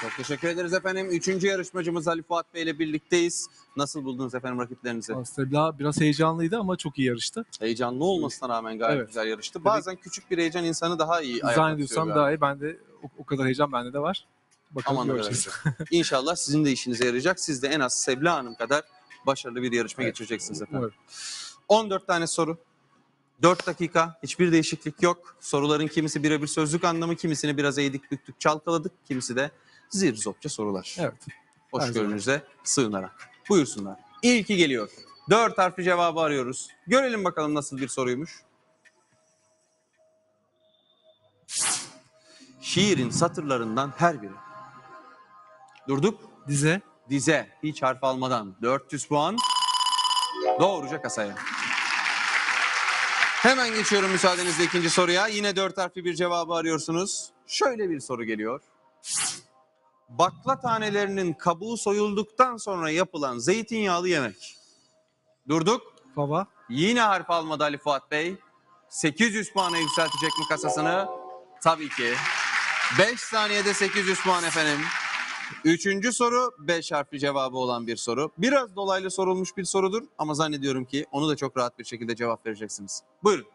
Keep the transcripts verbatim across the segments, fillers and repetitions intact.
Çok teşekkür ederiz efendim. Üçüncü yarışmacımız Ali Fuat Bey ile birlikteyiz. Nasıl buldunuz efendim rakiplerinizi? Aslında biraz heyecanlıydı ama çok iyi yarıştı. Heyecanlı olmasına rağmen gayet Evet. güzel yarıştı. Bazen küçük bir heyecan insanı daha iyi ayakta Zannediyorsam tutuyor daha galiba. iyi. Ben de o, o kadar heyecan bende de var. Bakalım Aman da göreceğiz. İnşallah sizin de işinize yarayacak. Siz de en az Sebla Hanım kadar başarılı bir yarışma Evet. geçireceksiniz efendim. Umarım. on dört tane soru. dört dakika. Hiçbir değişiklik yok. Soruların kimisi birebir sözlük anlamı, kimisini biraz eğdik büktük çalkaladık. Kimisi de zirzopça sorular. Evet. Hoşgörünüze sığınarak. Buyursunlar. İlki geliyor. Dört harfli cevabı arıyoruz. Görelim bakalım nasıl bir soruymuş. Şiirin satırlarından her biri. Durduk. Dize. Dize. Hiç harf almadan. dört yüz puan. Doğruca kasaya. Hemen geçiyorum müsaadenizle ikinci soruya. Yine dört harfli bir cevabı arıyorsunuz. Şöyle bir soru geliyor. Bakla tanelerinin kabuğu soyulduktan sonra yapılan zeytinyağlı yemek. Durduk. Fava. Yine harf almadı Ali Fuat Bey. sekiz yüz puana yükseltecek mi kasasını? Tabii ki. beş saniyede sekiz yüz puan efendim. Üçüncü soru beş harfli cevabı olan bir soru. Biraz dolaylı sorulmuş bir sorudur ama zannediyorum ki onu da çok rahat bir şekilde cevap vereceksiniz. Buyurun.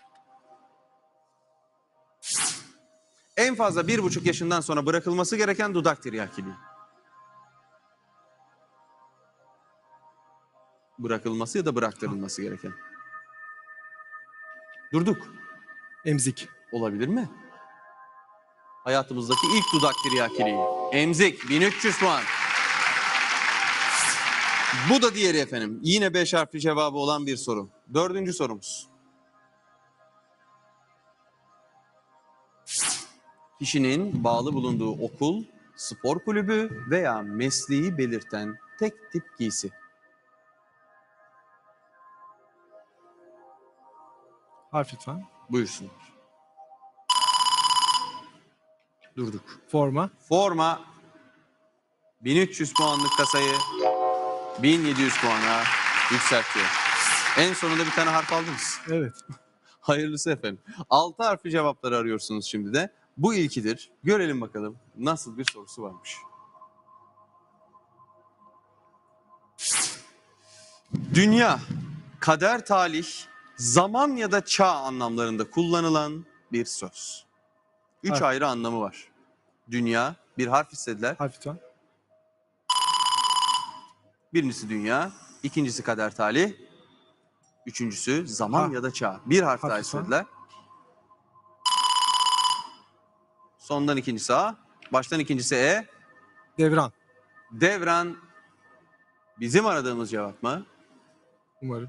En fazla bir buçuk yaşından sonra bırakılması gereken dudak tiryakiliği. Bırakılması ya da bıraktırılması gereken. Durduk. Emzik. Olabilir mi? Hayatımızdaki ilk dudak tiryakiliği. Emzik. bin üç yüz puan. Bu da diğeri efendim. Yine beş harfli cevabı olan bir soru. Dördüncü sorumuz. Kişinin bağlı bulunduğu okul, spor kulübü veya mesleği belirten tek tip giysi. Harf lütfen. Buyursunlar. Durduk. Forma. Forma bin üç yüz puanlık kasayı bin yedi yüz puana yükseltiyor. En sonunda bir tane harf aldınız. Evet. Hayırlısı efendim. Altı harfli cevapları arıyorsunuz şimdi de. Bu ilkidir. Görelim bakalım nasıl bir sorusu varmış. Dünya, kader, talih, zaman ya da çağ anlamlarında kullanılan bir söz. Üç Harf. ayrı anlamı var. Dünya, bir harf istediler. Harf lütfen. Birincisi dünya, ikincisi kader, talih, üçüncüsü zaman Ha. ya da çağ. Bir harf Harf daha lütfen. istediler. Sondan ikincisi A, baştan ikincisi E. Devran. Devran bizim aradığımız cevap mı? Umarım.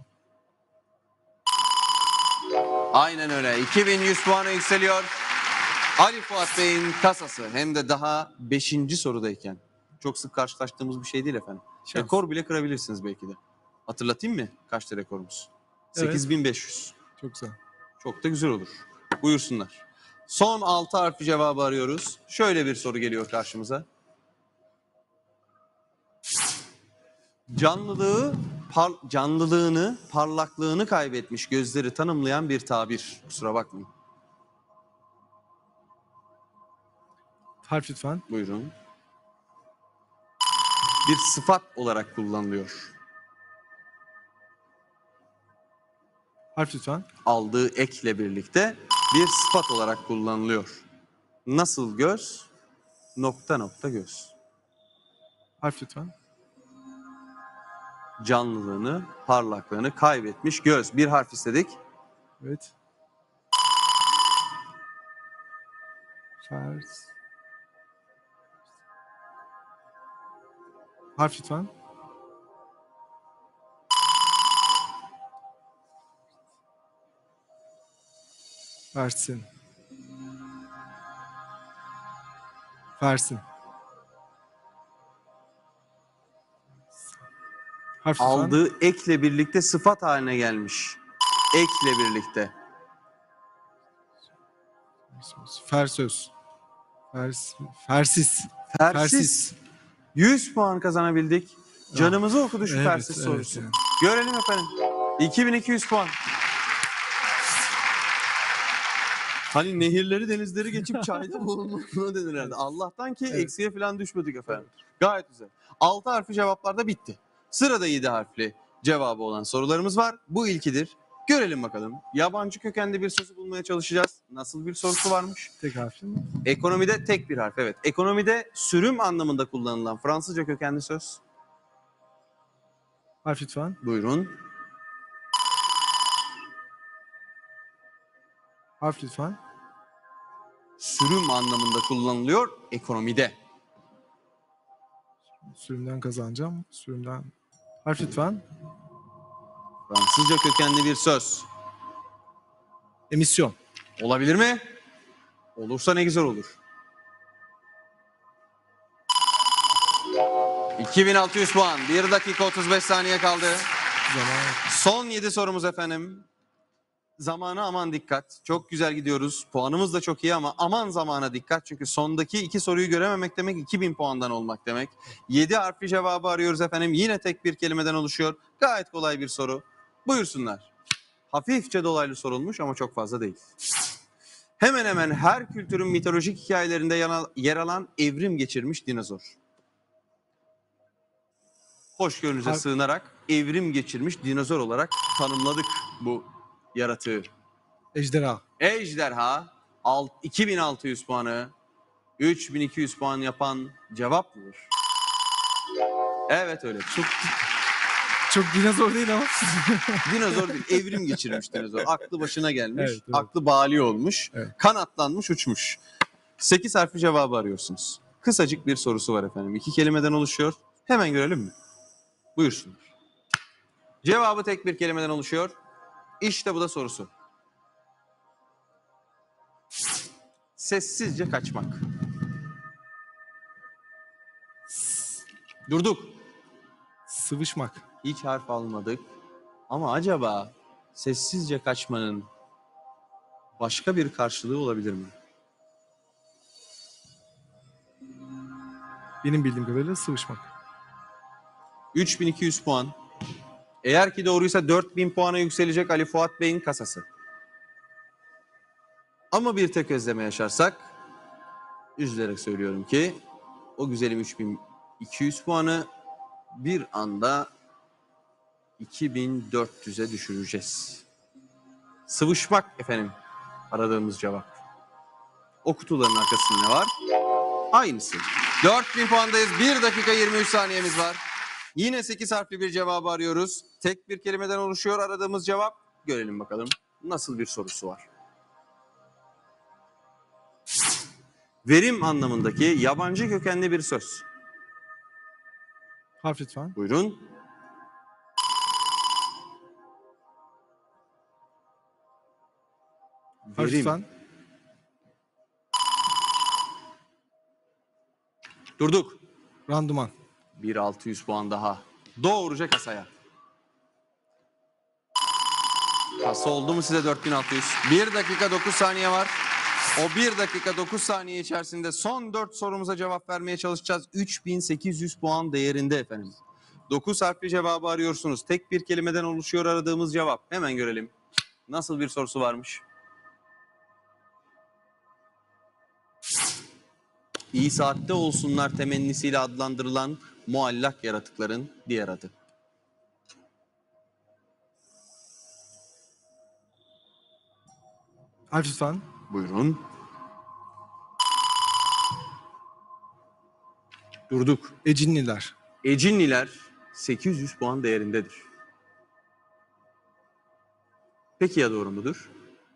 Aynen öyle. iki bin yüz puana yükseliyor. Ali Fuat Bey'in kasası hem de daha beşinci sorudayken. Çok sık karşılaştığımız bir şey değil efendim. Şans. Rekor bile kırabilirsiniz belki de. Hatırlatayım mı kaçtı rekorumuz? Evet. sekiz bin beş yüz. Çok güzel. Çok da güzel olur. Buyursunlar. Son altı harfli cevabı arıyoruz. Şöyle bir soru geliyor karşımıza. Canlılığı, par, canlılığını, parlaklığını kaybetmiş gözleri tanımlayan bir tabir. Kusura bakmayın. Harf lütfen. Buyurun. Bir sıfat olarak kullanılıyor. Harf lütfen. Aldığı ekle birlikte bir sıfat olarak kullanılıyor. Nasıl göz? Nokta nokta göz. Harf lütfen. Canlılığını, parlaklığını kaybetmiş göz. Bir harf istedik. Evet. Fers. Harf lütfen. Fersin. Fersin. Harf lütfen. Aldığı ekle birlikte sıfat haline gelmiş. Ekle birlikte. Fersöz. Fers, fersiz. Fersiz. yüz puan kazanabildik. Canımızı okudu şu Evet, fersiz evet sorusu. yani. Görelim efendim. iki bin iki yüz puan. Hani nehirleri denizleri geçip çayda bulunmasına denir herhalde. Allah'tan ki Evet. eksiye falan düşmedik efendim. Gayet güzel. altı harfli cevaplar da bitti. Sırada yedi harfli cevabı olan sorularımız var. Bu ilkidir. Görelim bakalım. Yabancı kökenli bir sözü bulmaya çalışacağız. Nasıl bir sorusu varmış? Tek harfli mi? Ekonomide tek bir harf, evet. Ekonomide sürüm anlamında kullanılan Fransızca kökenli söz. Harf lütfen. Buyurun. Harf lütfen. Sürüm anlamında kullanılıyor ekonomide. Sürümden kazanacağım. Sürümden. Harf lütfen. Fransızca kökenli bir söz. Emisyon. Olabilir mi? Olursa ne güzel olur. iki bin altı yüz puan. bir dakika otuz beş saniye kaldı. Zaman. Son yedi sorumuz efendim. Zamana aman dikkat. Çok güzel gidiyoruz. Puanımız da çok iyi ama aman zamana dikkat. Çünkü sondaki iki soruyu görememek demek iki bin puandan olmak demek. yedi harfli cevabı arıyoruz efendim. Yine tek bir kelimeden oluşuyor. Gayet kolay bir soru. Buyursunlar. Hafifçe dolaylı sorulmuş ama çok fazla değil. Hemen hemen her kültürün mitolojik hikayelerinde yana- yer alan evrim geçirmiş dinozor. Hoşgörünüze Har- sığınarak evrim geçirmiş dinozor olarak tanımladık bu yaratığı. Ejderha. Ejderha alt- iki bin altı yüz puanı üç bin iki yüz puan yapan cevap mıdır? Evet öyle. Çok Çok dinozor değil ama. dinozor değil, evrim geçirmiş dinozor. Aklı başına gelmiş, Evet, evet. aklı bali olmuş, Evet. kanatlanmış, uçmuş. sekiz harfli cevabı arıyorsunuz. Kısacık bir sorusu var efendim. İki kelimeden oluşuyor. Hemen görelim mi? Buyursunlar. Cevabı tek bir kelimeden oluşuyor. İşte bu da sorusu. Sessizce kaçmak. Durduk. Sıvışmak. Hiç harf almadık. Ama acaba sessizce kaçmanın başka bir karşılığı olabilir mi? Benim bildiğim kadarıyla sıvışmak. üç bin iki yüz puan. Eğer ki doğruysa dört bin puana yükselecek Ali Fuat Bey'in kasası. Ama bir tek özleme yaşarsak, üzülerek söylüyorum ki o güzelim üç bin iki yüz puanı bir anda iki bin dört yüze düşüreceğiz. Sıvışmak efendim aradığımız cevap. O kutuların arkasında ne var? Aynısı. dört bin puandayız. bir dakika yirmi üç saniyemiz var. Yine sekiz harfli bir cevabı arıyoruz. Tek bir kelimeden oluşuyor aradığımız cevap. Görelim bakalım nasıl bir sorusu var. Verim anlamındaki yabancı kökenli bir söz. Harf lütfen. Buyurun. Harf Verim. lütfen. Durduk. Randıman. Bir altı yüz puan daha. Doğruca kasaya. Kasa oldu mu size dört bin altı yüz? bir dakika dokuz saniye var. O bir dakika dokuz saniye içerisinde son dört sorumuza cevap vermeye çalışacağız. üç bin sekiz yüz puan değerinde efendim. dokuz harfli cevabı arıyorsunuz. Tek bir kelimeden oluşuyor aradığımız cevap. Hemen görelim. Nasıl bir sorusu varmış? İyi saatte olsunlar temennisiyle adlandırılan muallak yaratıkların diğer adı. Harf lütfen. Buyurun. Durduk. Ecinliler. Ecinliler sekiz yüz puan değerindedir. Peki ya doğru mudur?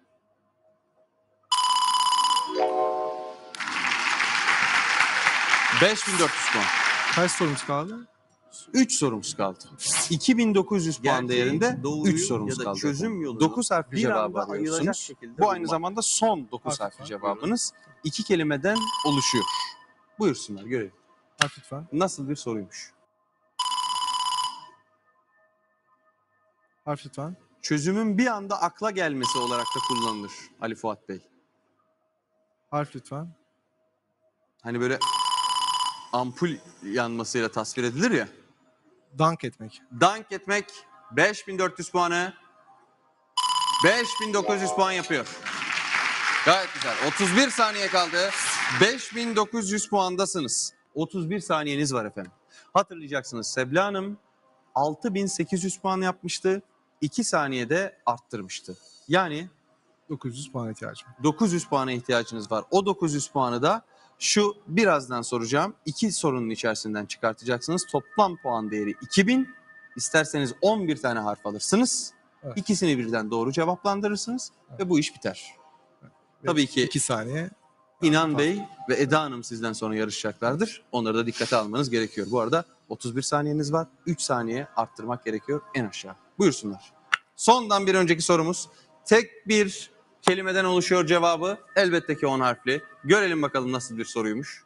beş bin dört yüz puan. Kaç sorumuz kaldı? üç sorumuz kaldı. iki bin dokuz yüz puan Gerçeği, değerinde doğruyu üç sorumuz ya da kaldı. çözüm yolunu dokuz harfli bir cevabı anda ayıracak arıyorsunuz. şekilde Bu aynı bulmak. zamanda son dokuz Harf harfli lütfen. cevabınız. iki kelimeden oluşuyor. Buyursunlar görelim. Harf lütfen. Nasıl bir soruymuş? Harf lütfen. Çözümün bir anda akla gelmesi olarak da kullanılır Ali Fuat Bey. Harf lütfen. Hani böyle ampul yanmasıyla tasvir edilir ya. Dank etmek. Dank etmek beş bin dört yüz puanı beş bin dokuz yüz puan yapıyor. Gayet güzel. otuz bir saniye kaldı. beş bin dokuz yüz puandasınız. otuz bir saniyeniz var efendim. Hatırlayacaksınız Sebla Hanım altı bin sekiz yüz puan yapmıştı. iki saniyede arttırmıştı. Yani dokuz yüz puan ihtiyacım. dokuz yüz puana ihtiyacınız var. O dokuz yüz puanı da şu birazdan soracağım iki sorunun içerisinden çıkartacaksınız. Toplam puan değeri iki bin. İsterseniz on bir tane harf alırsınız. Evet. İkisini birden doğru cevaplandırırsınız Evet. ve bu iş biter. Ve Tabii ki iki saniye. İnan Bey ve Eda Hanım sizden sonra yarışacaklardır. Onları da dikkate almanız gerekiyor. Bu arada otuz bir saniyeniz var. üç saniye arttırmak gerekiyor en aşağı. Buyursunlar. Sondan bir önceki sorumuz. Tek bir kelimeden oluşuyor cevabı. Elbette ki on harfli. Görelim bakalım nasıl bir soruymuş.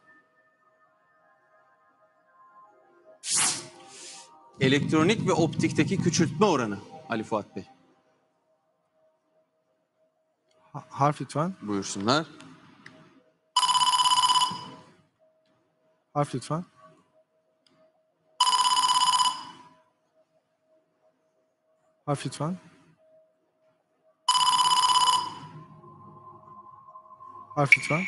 Elektronik ve optikteki küçültme oranı Ali Fuat Bey. Ha- harf lütfen. Buyursunlar. Harf lütfen. Harf lütfen. Harf lütfen.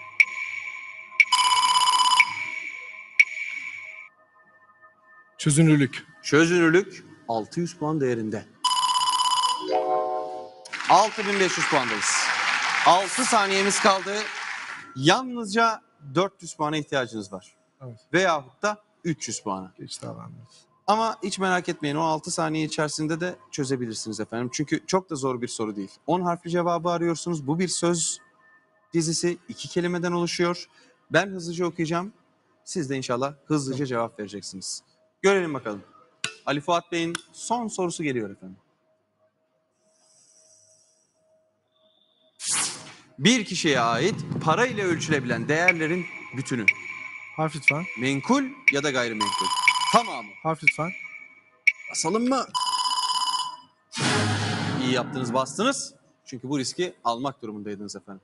Çözünürlük. Çözünürlük altı yüz puan değerinde. altı bin beş yüz puandayız. altı saniyemiz kaldı. Yalnızca dört yüz puana ihtiyacınız var. Evet. Veyahut da üç yüz puana. Geçti alanlar. Ama hiç merak etmeyin, o altı saniye içerisinde de çözebilirsiniz efendim. Çünkü çok da zor bir soru değil. on harfli cevabı arıyorsunuz. Bu bir söz dizisi, iki kelimeden oluşuyor. Ben hızlıca okuyacağım. Siz de inşallah hızlıca cevap vereceksiniz. Görelim bakalım. Ali Fuat Bey'in son sorusu geliyor efendim. Bir kişiye ait para ile ölçülebilen değerlerin bütünü. Harf lütfen. Menkul ya da gayrimenkul. Tamamı. Harf lütfen. Basalım mı? İyi yaptınız, bastınız. Çünkü bu riski almak durumundaydınız efendim.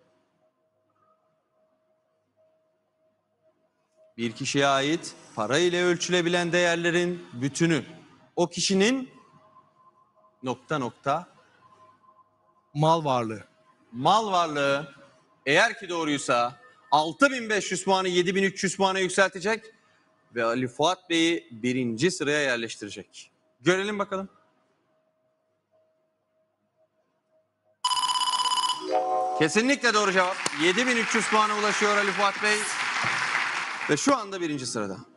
Bir kişiye ait para ile ölçülebilen değerlerin bütünü. O kişinin nokta nokta Mal varlığı. mal varlığı eğer ki doğruysa altı bin beş yüz puanı yedi bin üç yüz puana yükseltecek ve Ali Fuat Bey'i birinci sıraya yerleştirecek. Görelim bakalım. Kesinlikle doğru cevap. yedi bin üç yüz puana ulaşıyor Ali Fuat Bey ve şu anda birinci sırada.